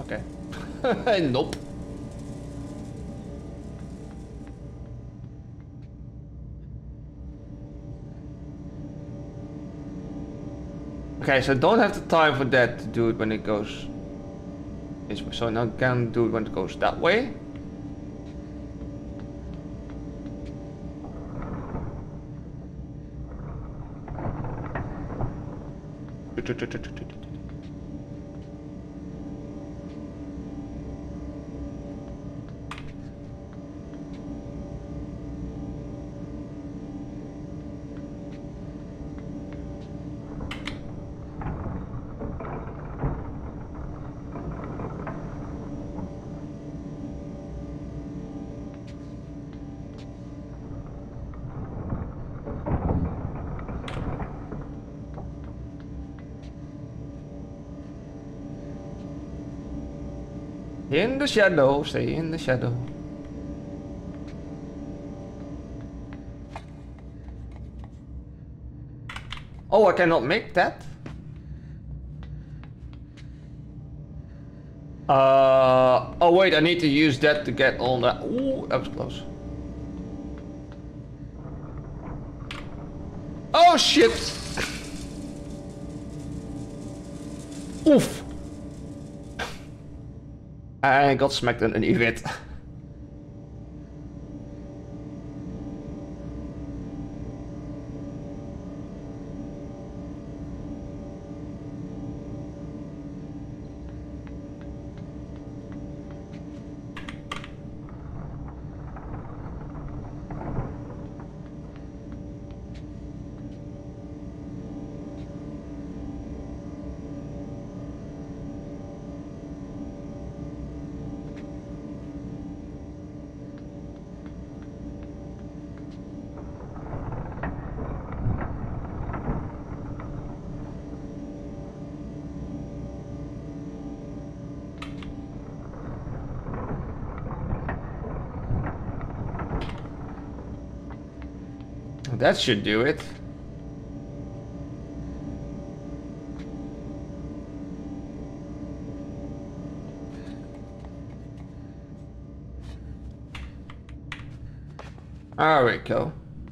Okay. Nope. Okay, so don't have the time for that to do it when it goes this way. So now I can do it when it goes that way. In the shadow, stay in the shadow. Oh, I cannot make that? Oh wait, I need to use that to get on that. Ooh, that was close. Oh shit! Oof! I got smacked underneath it. That should do it. There we go.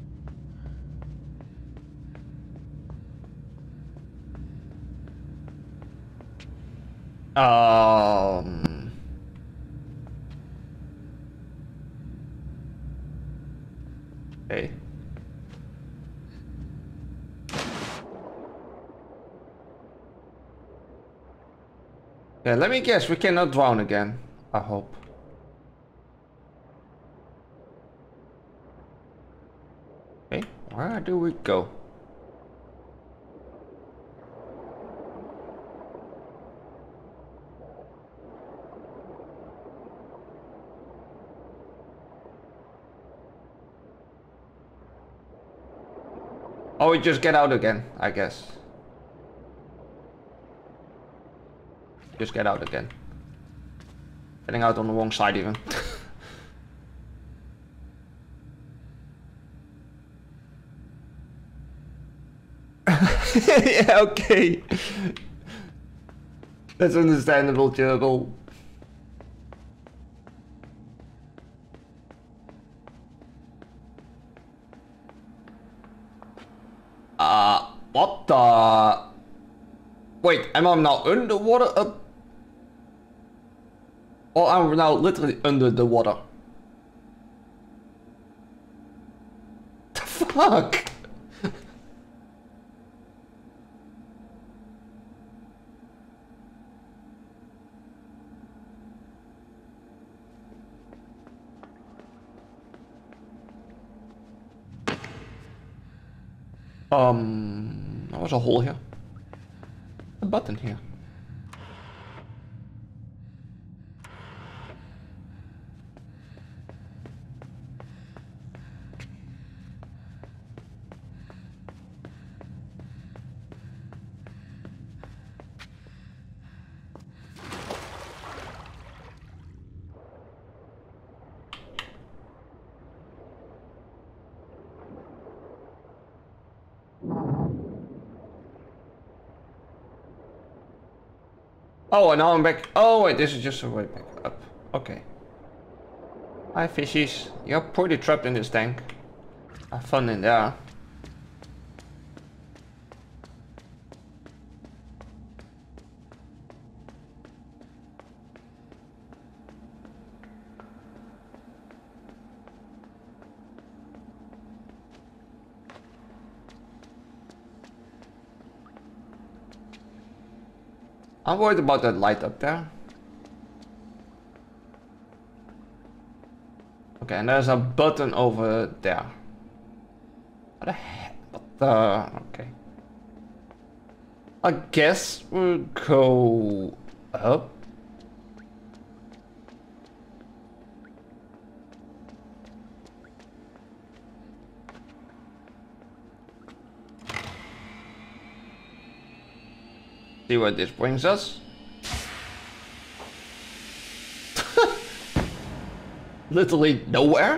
Okay. Yeah, let me guess, we cannot drown again, I hope. Okay, where do we go? Oh, we just get out again, I guess. Just get out again. Getting out on the wrong side even. Yeah, okay. That's understandable, Jurgle. What the? Wait, am I now underwater? Or I'm now literally under the water? The fuck? There was a hole here. A button here. Oh, and now I'm back. Oh wait, this is just a way back up. Okay. Hi fishies. You're pretty trapped in this tank. Have fun in there. I'm worried about that light up there. Okay, and there's a button over there. What the heck? What the... Okay. I guess we'll go up. See where this brings us. Literally nowhere.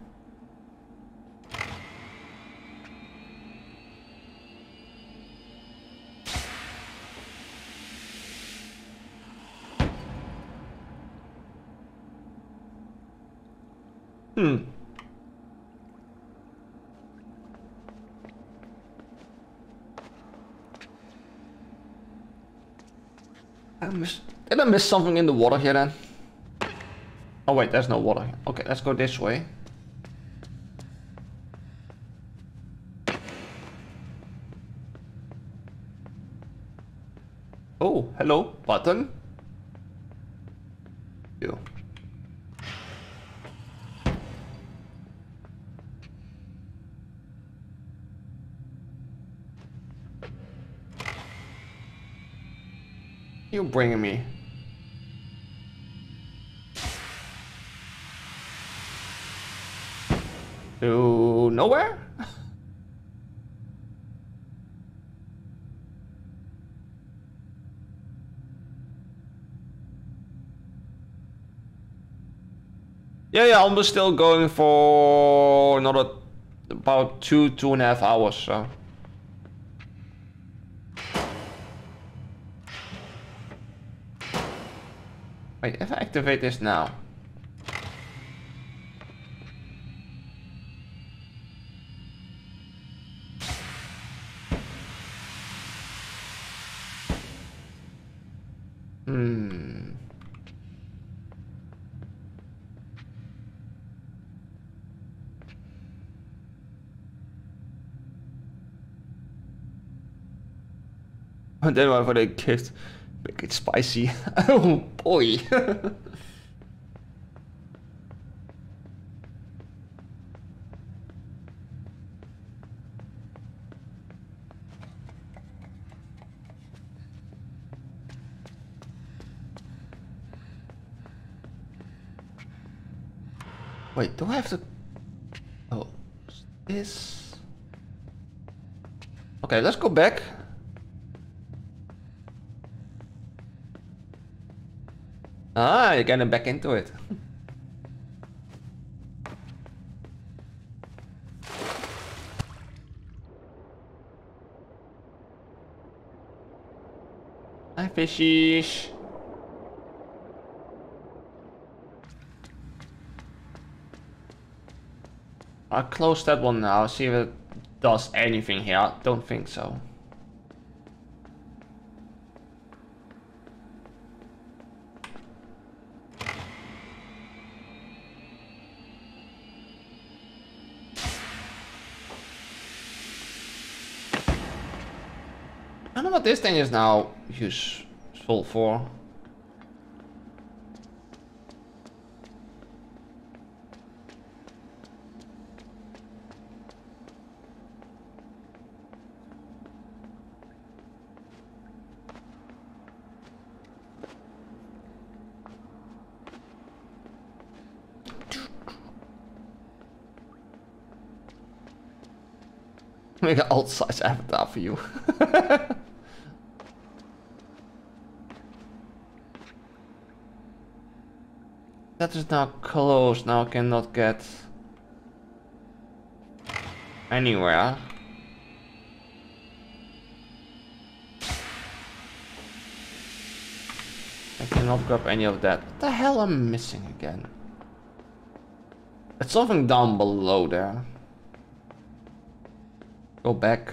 Did I miss something in the water here then? Oh wait, there's no water here. Okay, let's go this way. Oh, hello, button. You. You bringing me? To nowhere? Yeah, I'm still going for another about 2.5 hours, so. Wait, if I activate this now. And then whenever they gift, make it spicy. Oh boy. Wait, do I have to... Oh, this... Okay, let's go back. Ah, you're getting back into it. Hi, fishies. I'll close that one now, see if it does anything here. I don't think so. I don't know what this thing is now useful for. Make an alt size avatar for you. That is now closed. Now I cannot get anywhere. Cannot grab any of that. What the hell am I missing again? It's something down below there. Go back.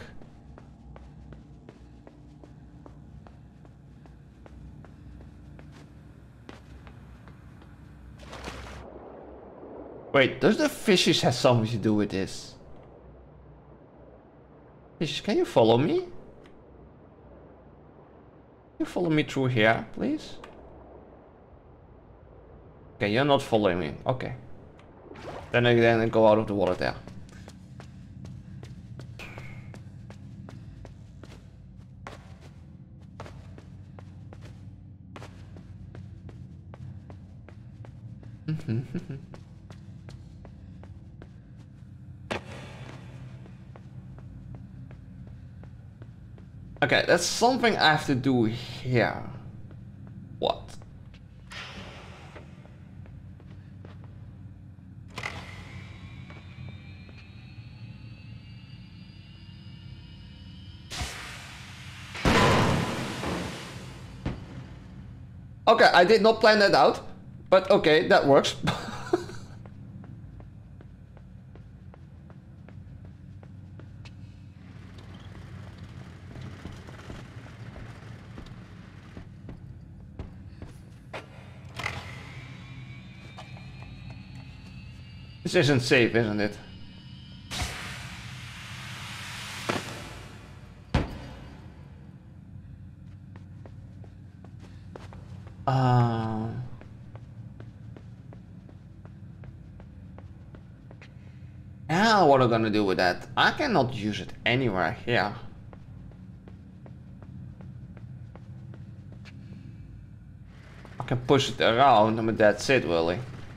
Wait, does the fishes have something to do with this? Fishes, can you follow me? Can you follow me through here, please? Okay, you're not following me. Okay. Then I go out of the water there. Okay, that's something I have to do here. What? Okay, I did not plan that out, but okay, that works. This isn't safe, isn't it? Now what am I gonna do with that? I cannot use it anywhere here. I can push it around, but that's it, really.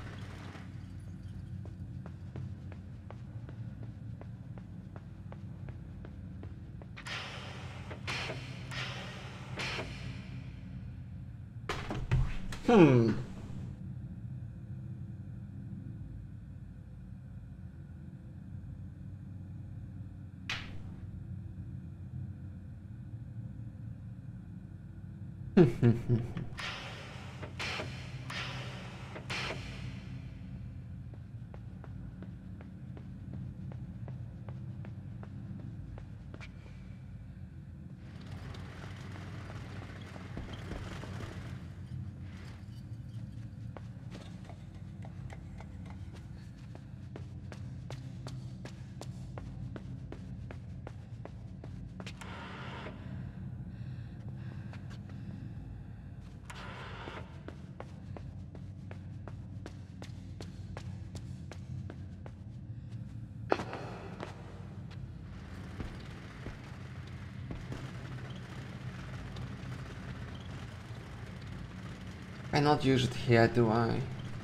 I cannot use it here, do I?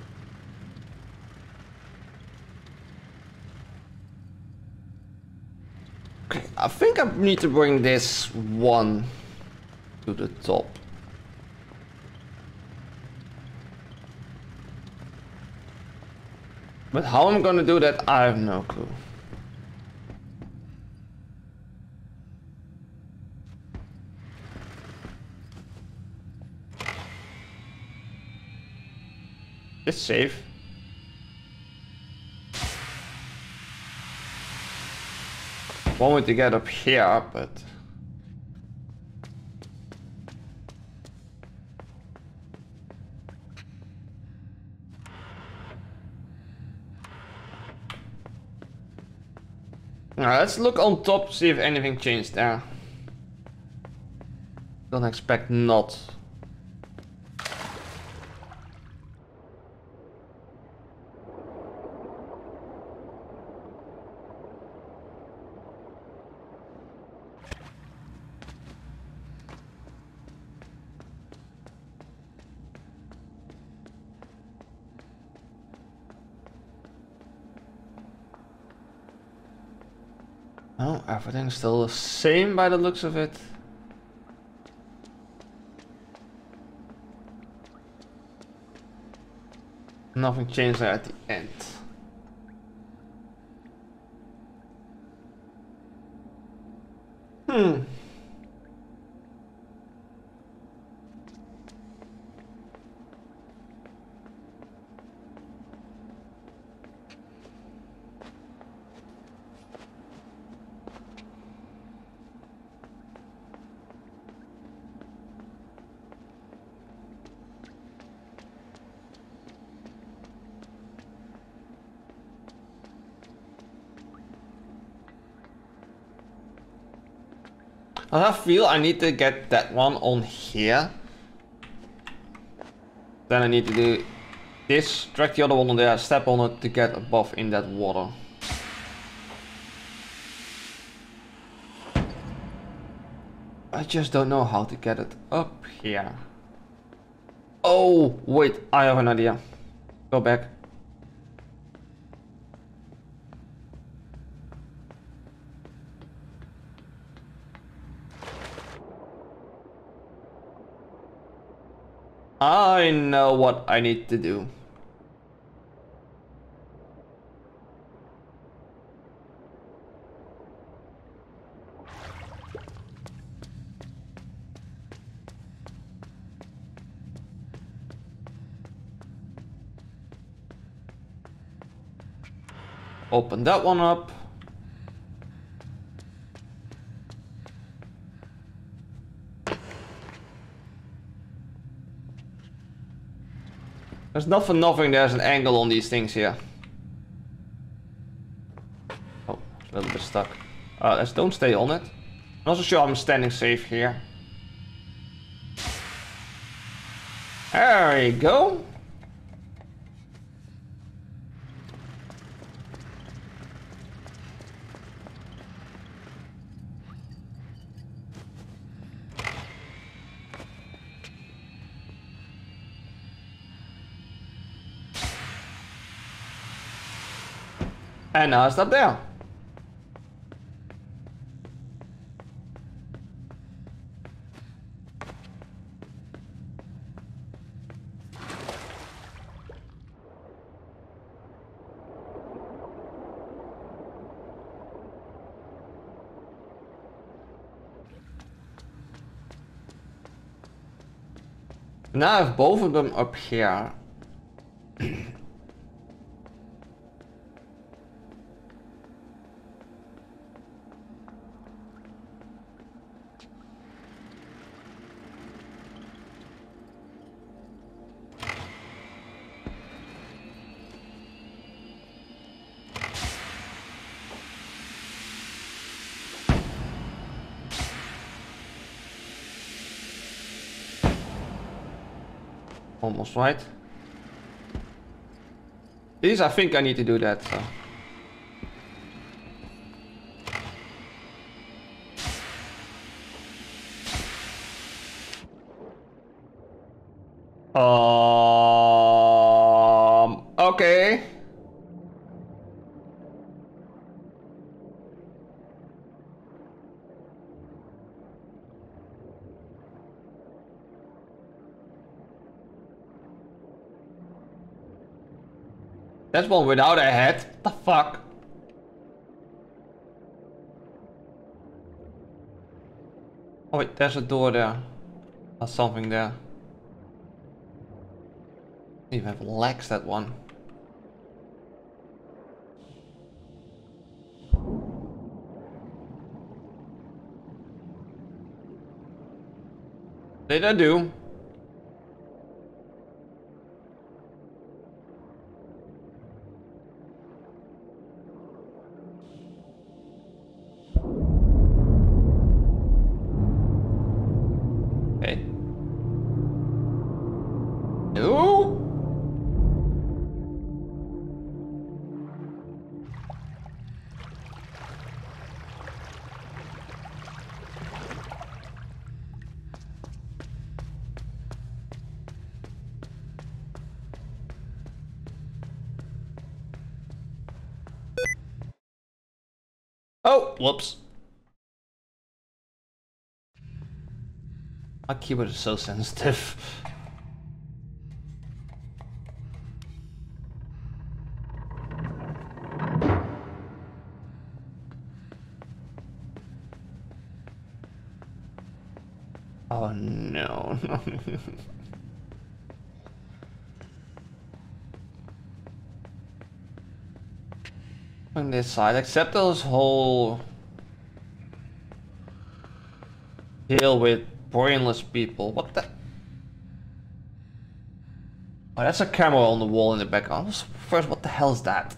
Okay, I think I need to bring this one to the top. But how I'm gonna do that, I have no clue. It's safe. Want me to get up here, but... Now let's look on top, see if anything changed there. Don't expect not. No, everything's still the same by the looks of it. Nothing changed there at the end. I feel I need to get that one on here. Then I need to do this, drag the other one on there, step on it to get above in that water. I just don't know how to get it up here. Oh, wait, I have an idea. Go back. I know what I need to do. Open that one up. There's not for nothing there's an angle on these things here. Oh, it's a little bit stuck. Let's don't stay on it. I'm also sure I'm standing safe here. There you go. And now it's up there. Now I have both of them up here. Almost right. These, I think I need to do that. So. Okay. That's one without a head. What the fuck? Oh wait, there's a door there. Or something there. Even have legs, that one. Did I do? Oh, whoops. My keyboard is so sensitive. Oh no. On this side, except those whole hill with brainless people. What the? Oh, that's a camera on the wall in the background. First, what the hell is that?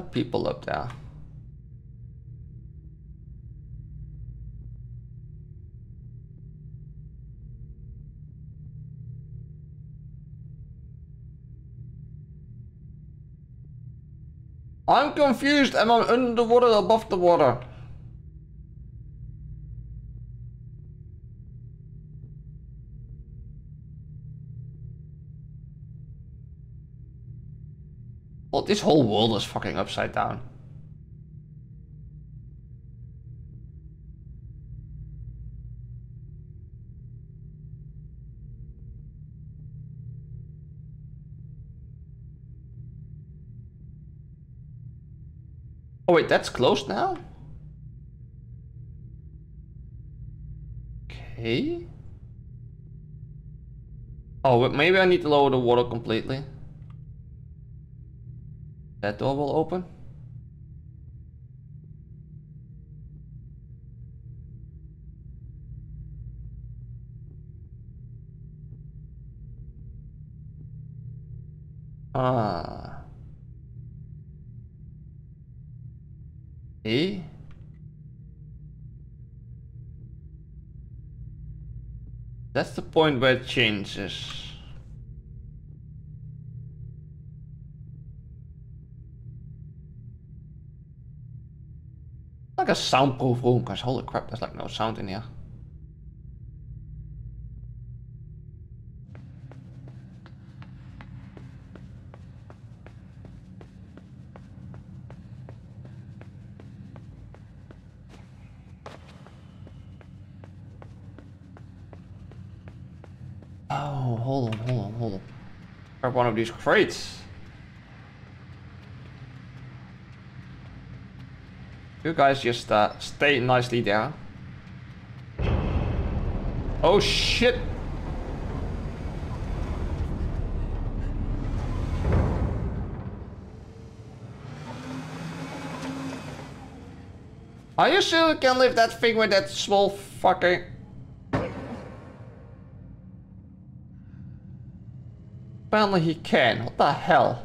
people up there. I'm confused. Am I under the water or above the water? Well, this whole world is fucking upside down. Oh wait, that's closed now? Okay. Oh, but maybe I need to lower the water completely. That door will open. Ah. Eh? That's the point where it changes. Like a soundproof room, because holy crap, there's like no sound in here. Oh, hold on. Grab one of these crates. You guys just stay nicely there. Oh shit! Are you sure you can lift that thing with that small fucker? Apparently he can. What the hell?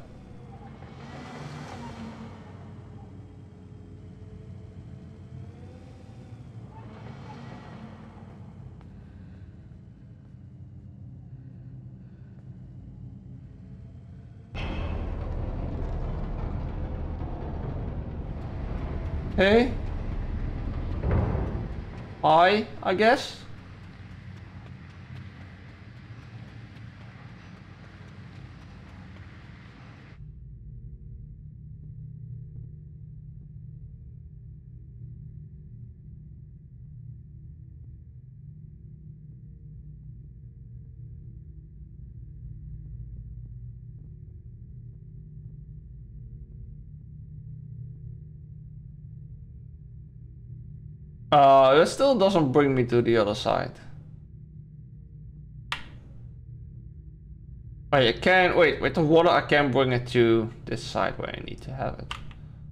Hey? I guess? It still doesn't bring me to the other side. Wait, I can wait with the water. I can bring it to this side where I need to have it.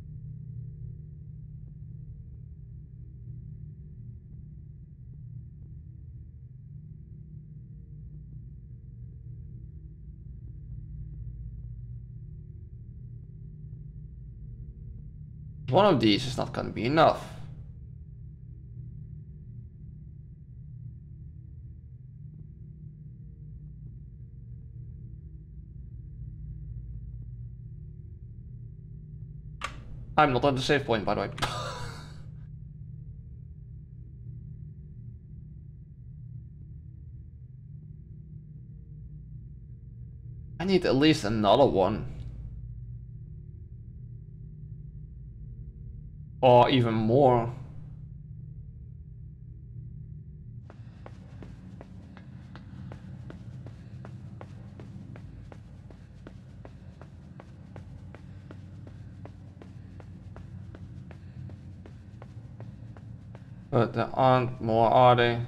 One of these is not gonna be enough. I'm not on the save point, by the way. I need at least another one. Or even more. But there aren't more, are they?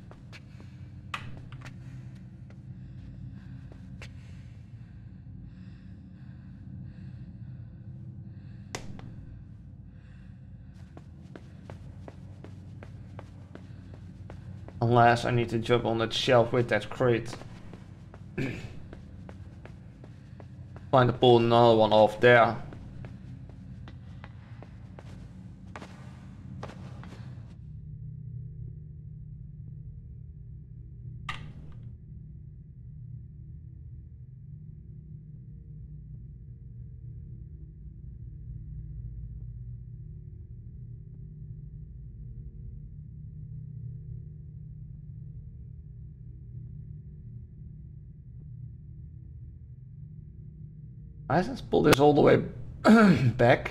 Unless I need to jump on that shelf with that crate. Find to pull another one off there. Let's pull this all the way back.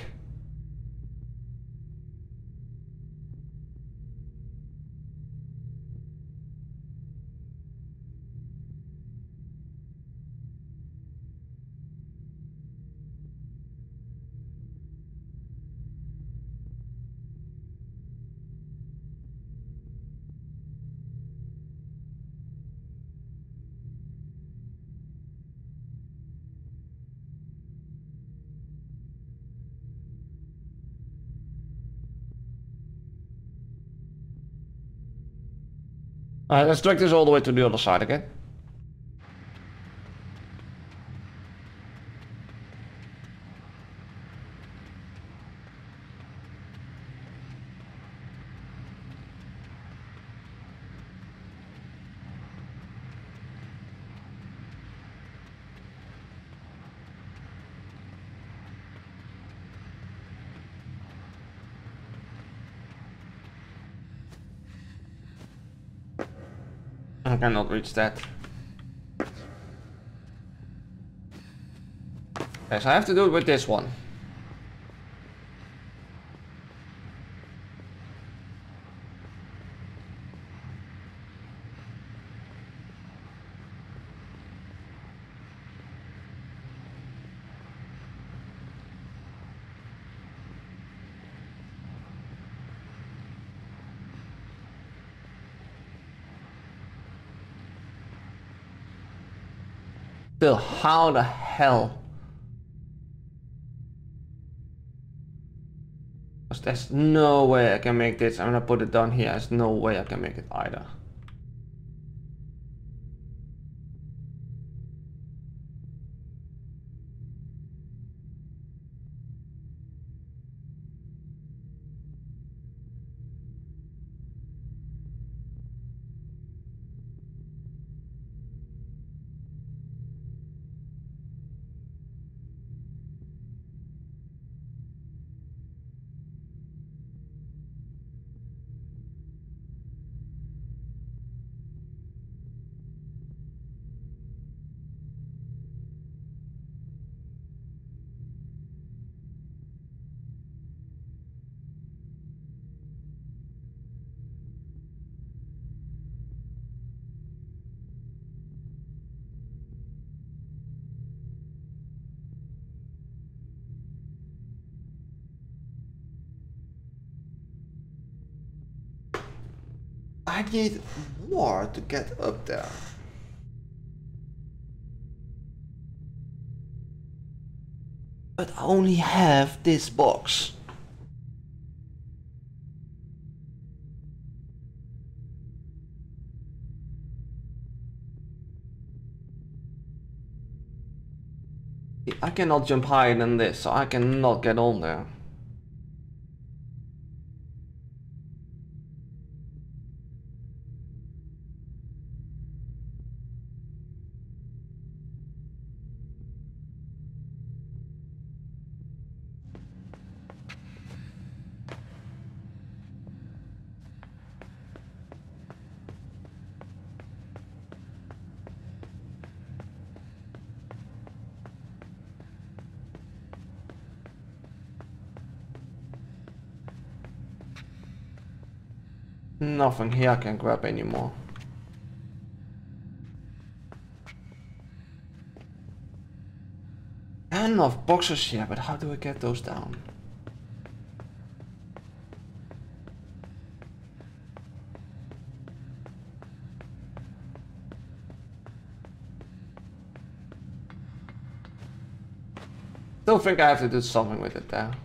Alright, let's drag this all the way to the other side again. I cannot reach that. Okay, so I have to do it with this one. Still, how the hell? Because there's no way I can make this. I'm gonna put it down here. There's no way I can make it either. I need more to get up there. But I only have this box. I cannot jump higher than this, so I cannot get on there. Nothing here I can grab anymore. Enough boxes here, but how do I get those down? Still think I have to do something with it there.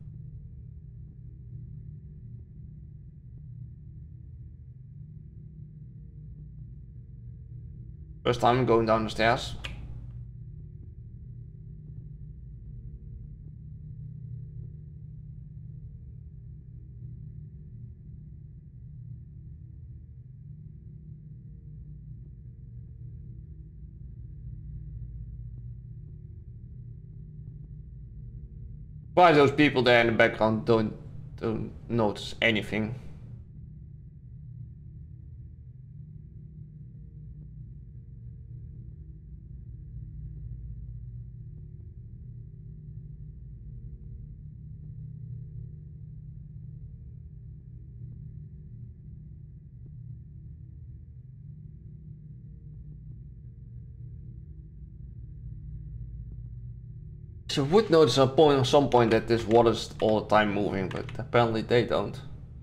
First time I'm going down the stairs. Why those people there in the background don't notice anything? You would notice at some point that this water's all the time moving, but apparently they don't.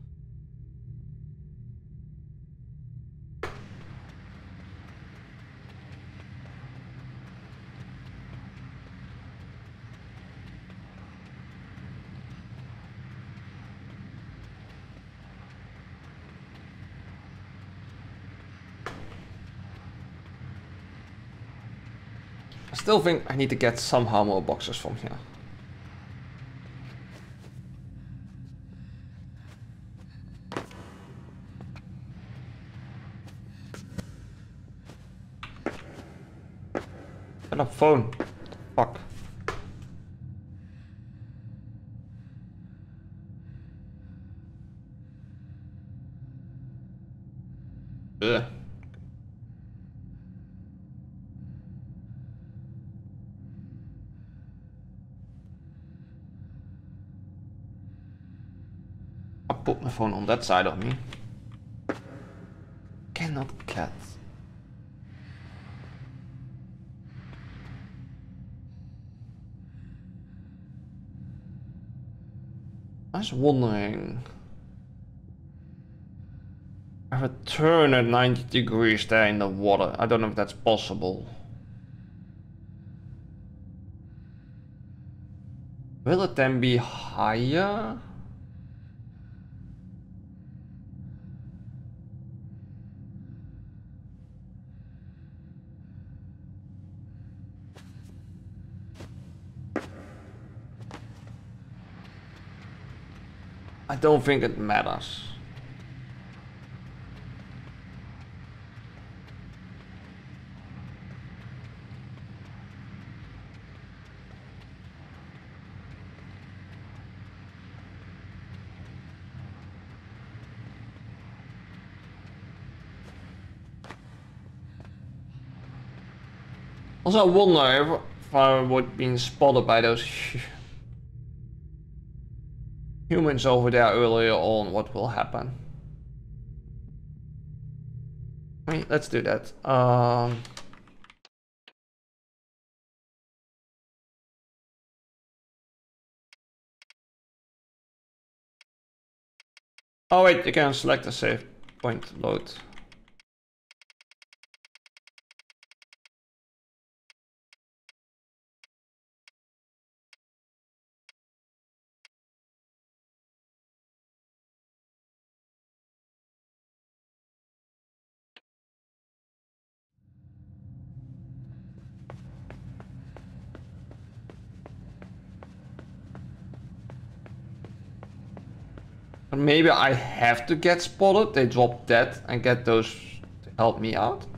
I still think I need to get somehow more boxes from here. And a phone. Fuck. Ugh. I put my phone on that side of me. Cannot cat. I was wondering. I have a turn at 90 degrees there in the water. I don't know if that's possible. Will it then be higher? I don't think it matters. Also, I wonder if I would be spotted by those humans over there earlier on, what will happen? I mean, let's do that. Oh wait, you can select a save point load. Maybe I have to get spotted, they drop that and get those to help me out.